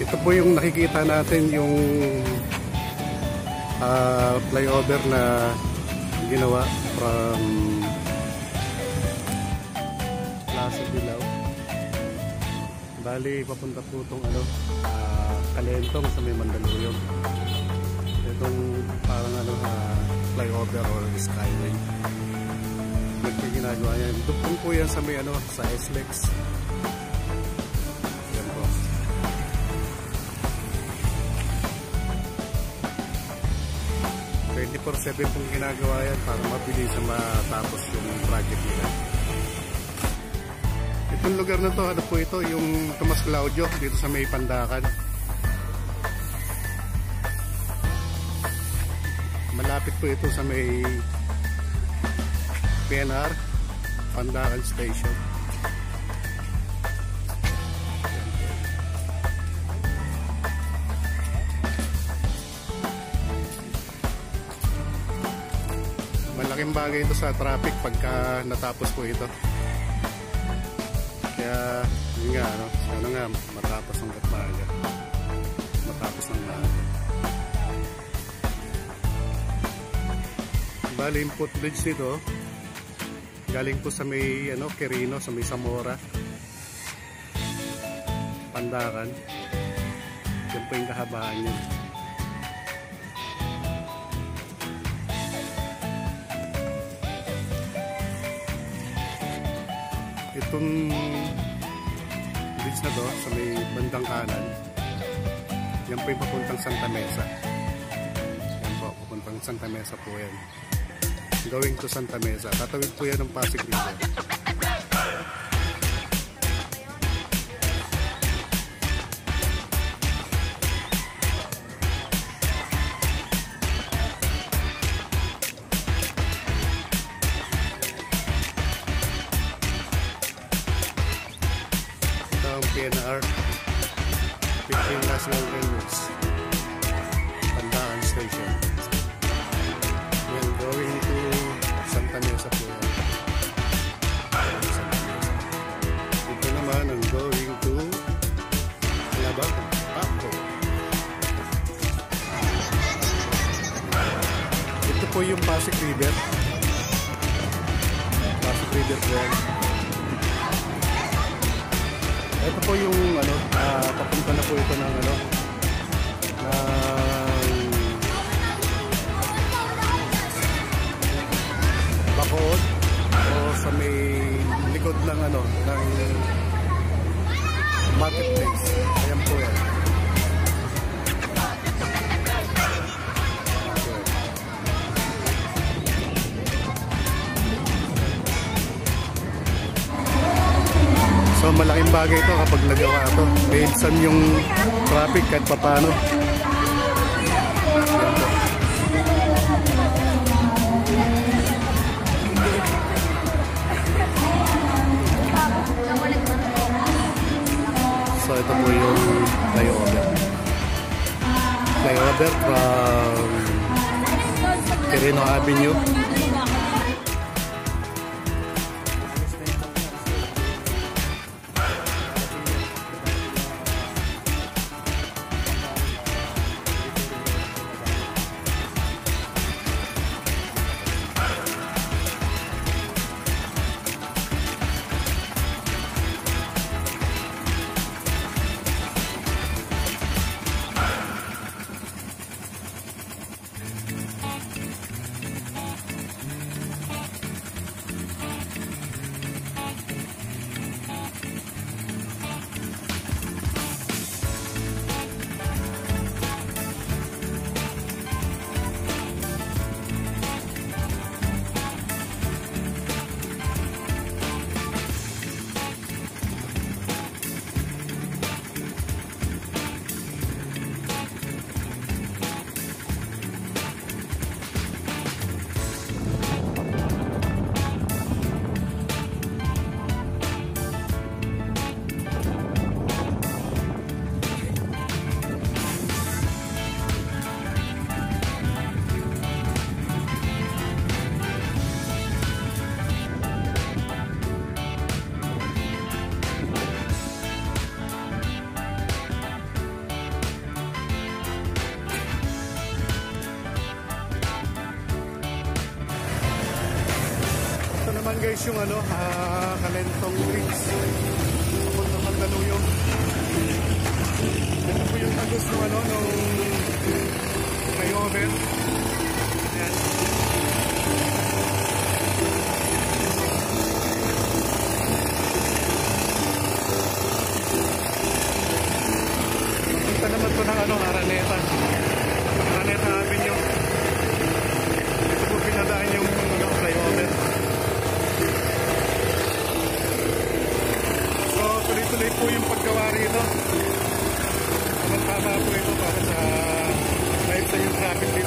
Ito po yung nakikita natin, yung flyover na ginawa from Plaza Bilao. Bali papunta po itong Kalentong sa may Mandaluyong. Itong parang flyover or skyway. Ginagawa yan. Dugtong po yan sa may sa SLEX. Yan po. "24/7 pong ginagawa yan para mabilis na matapos yung project nila. Itong lugar na to, ano po ito, yung Tomas Claudio dito sa may Pandacan. Malapit po ito sa may PNR Pandacan Station. Malaking bagay ito sa traffic pagka natapos po ito. Kaya yun nga, sana nga matapos ng gatmaga. Matapos ng lahat. Bali yung footbridge nito galing po sa may Quirino, sa may Zamora, Pandacan. Yan po yung kahabaan niya. Itong bridge na to sa may bandang kanan, yan po yung papuntang Santa Mesa. Yan po, papuntang Santa Mesa po yan. Going to Santa Mesa. Tatawid po yan ng Pasig River. Ito ang PNR Philippine National Railways Pandacan Station. Yan, going to Santa Mesa po yan. Ito naman ang going to Paco. Ito po yung Pasig River. Pasig River po yan. Ito po yung papunta na po ito ng Bacood o sa may likod ng ng marketplace. Ayan po yan. So malaking bagay ito kapag nagawa ito. Minsan yung traffic kahit papano. So ito po yung flyover from Quirino Avenue. yung ano, Calentong Ridge. Papuntang Mandaluyong. Ito po yung agos ng ano, nung flyover. Ayan. Papunta naman po ng ano, Araneta. Araneta Avenue. Ito po pinadaan yung ano, flyover. So, tuloy-tuloy po yung paggawa rito. Tama po ito para sa live sa yung traffic dito.